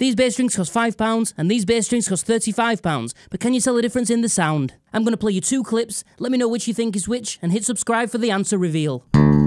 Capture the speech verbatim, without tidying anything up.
These bass strings cost five pounds and these bass strings cost thirty-five pounds, but can you tell the difference in the sound? I'm going to play you two clips, let me know which you think is which, and hit subscribe for the answer reveal.